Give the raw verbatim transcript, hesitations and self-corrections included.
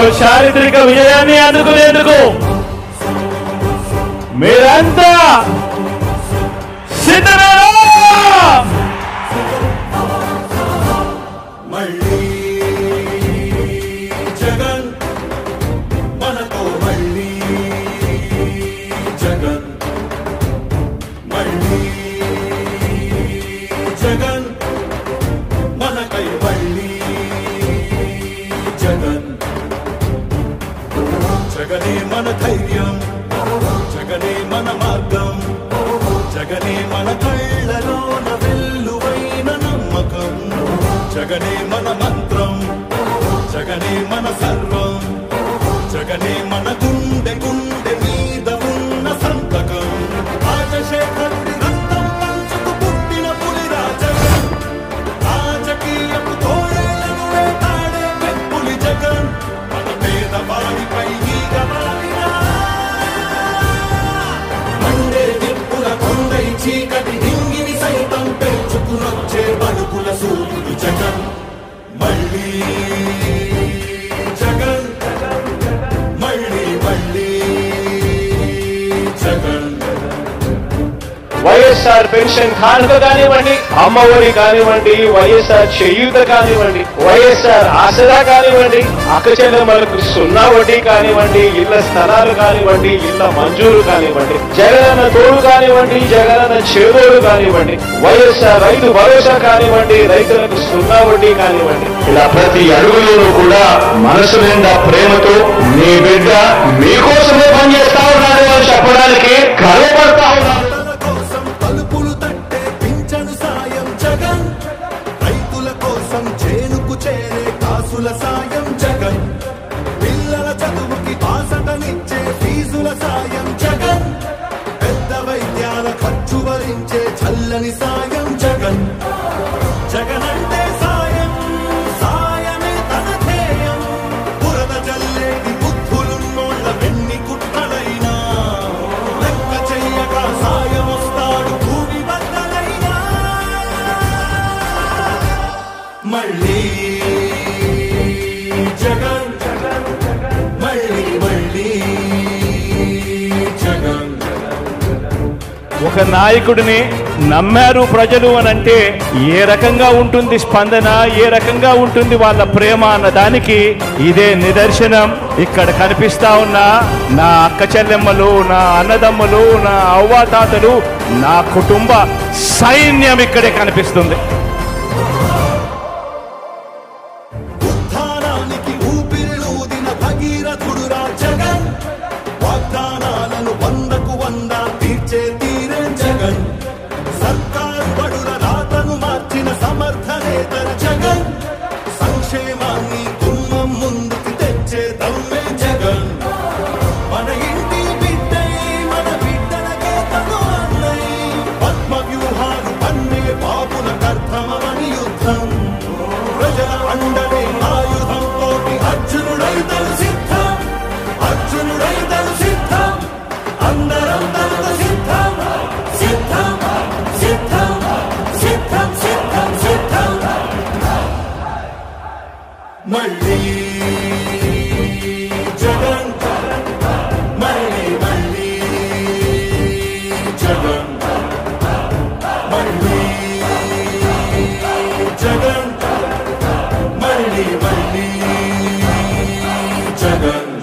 చారిత్రక విజయాన్ని అందుకునేందుకు మీరంతా సిద్ధమేనా? మళ్ళీ జగన్ మనతో, మళ్ళీ జగన్, మళ్ళీ జగన్ మనకై, మళ్ళీ జగన్. జగనే మన ధైర్యం, జగనే మన మార్గం, జగనే మన కళ్ళలోన వెల్లువైన నమ్మకం, జగనే మన మంత్రం, జగనే మన సర్వం, జగనే మన గుండె గుండె మీద ఉన్న సంతకం. రాజశేఖరుడి రక్తం పంచుకు పుట్టిన పులిరా జగన్, రాజకీయపు తోడేళ్లను వేటాడే పెప్పులి జగన్, మన పేదవాడిపై ఈగ వాలినా మండే నిప్పుల కొండై చీకటి డింగిని సైతం పెంచుకునొచ్చే బడుకుల సూర్యుడు జగన్. మళ్ళీ జగన్, మళ్ళీ మళ్ళీ జగన్. వైఎస్ఆర్ పెన్షన్ కానుక కానివ్వండి, అమ్మ ఒడి కానివ్వండి, వైఎస్ఆర్ చేయూత కానివ్వండి, వైఎస్ఆర్ ఆసరా కానివ్వండి, అక్క చెల్లెమ్మలకు సున్నా వడ్డీ కానివ్వండి, ఇళ్ల స్థలాలు కానివ్వండి, ఇళ్ల మంజూరు కానివ్వండి, జగనన్న తోడు కానివ్వండి, జగనన్న చేదోడు కానివ్వండి, వైఎస్ఆర్ రైతు భరోసా కానివ్వండి, రైతులకు సున్నా వడ్డీ కానివ్వండి, ఇలా ప్రతి అడుగులోనూ కూడా మనసు నిండా ప్రేమతో మీ బిడ్డ మీకోసమే పనిచేస్తా ఉన్నాడు అని చెప్పడానికి గర్వపడతా ఉన్నాడు. తలుపులు తట్టే పింఛను సాయం జగన్, రైతుల కోసం చేనుకు చేరే కాసుల సాయం జగన్, పిల్లల చదువుకి బాసటనిచ్చే ఫీజుల సాయం జగన్, పెద్ద వైద్యాల ఖర్చు భరించే చల్లని సాయం జగన్. జగన్ అంటే సాయం, సాయమే తన ధ్యేయం, బురద జల్లేది బుద్ధులున్నోళ్ళ వెన్ని కుట్టడైనా లెక్క చెయ్యక సాయం వస్తాడు భూమి బద్దలైనా. మళ్ళీ జగన్, మళ్ళీ మళ్ళీ జగన్. ఒక నాయకుడిని నమ్మారు ప్రజలు అని అంటే ఏ రకంగా ఉంటుంది స్పందన, ఏ రకంగా ఉంటుంది వాళ్ళ ప్రేమ అన్న దానికి ఇదే నిదర్శనం. ఇక్కడ కనిపిస్తా ఉన్న నా అక్క చెల్లెమ్మలు, నా అన్నదమ్ములు, నా అవ్వాతాతలు, నా కుటుంబ సైన్యం ఇక్కడే కనిపిస్తుంది. ఉత్థానానికి ఊపిరిలూదిన భగీరథుడురా జగన్, వాగ్దానాలను వందకు వంద తీర్చే తీరే జగన్, సర్కారు బడుల రాతను మార్చిన సమర్థ నేతర జగన్, సంక్షేమాన్ని గుమ్మం ముందుకు తెచ్చే దమ్మే జగన్, మన ఇంటి బిడ్డై మన బిడ్డలకే తను అన్నై, పద్మ వ్యూహాలు పన్నే బాబుల కర్తమని యుద్ధం, ప్రజల అండనే ఆయుధంతో అర్జునుడైతను సిద్ధం, అర్జునుడైతను సిద్ధం, అందరం తనకు సిద్ధం, సిద్ధం సిద్ధం సిద్ధం సిద్ధం సిద్ధం. మళ్ళీ జగన్, మళ్ళీ మళ్ళీ జగన్, మళ్ళీ జగన్, మళ్ళీ మళ్ళీ జగన్.